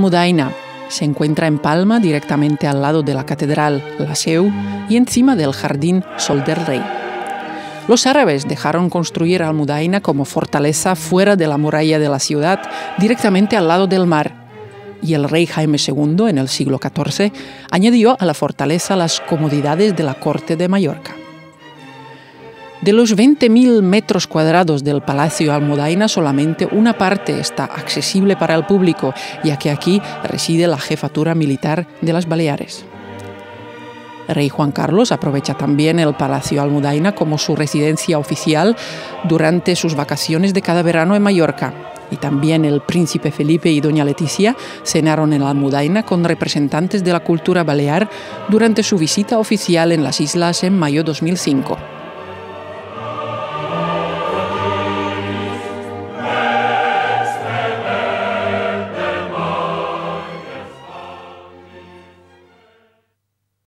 Almudaina se encuentra en Palma, directamente al lado de la catedral La Seu y encima del jardín Sol del Rey. Los árabes dejaron construir Almudaina como fortaleza fuera de la muralla de la ciudad, directamente al lado del mar. Y el rey Jaime II, en el siglo XIV, añadió a la fortaleza las comodidades de la corte de Mallorca. De los 20.000 metros cuadrados del Palacio Almudaina, solamente una parte está accesible para el público, ya que aquí reside la jefatura militar de las Baleares. Rey Juan Carlos aprovecha también el Palacio Almudaina como su residencia oficial durante sus vacaciones de cada verano en Mallorca. Y también el príncipe Felipe y doña Leticia cenaron en Almudaina con representantes de la cultura balear durante su visita oficial en las islas en mayo de 2005.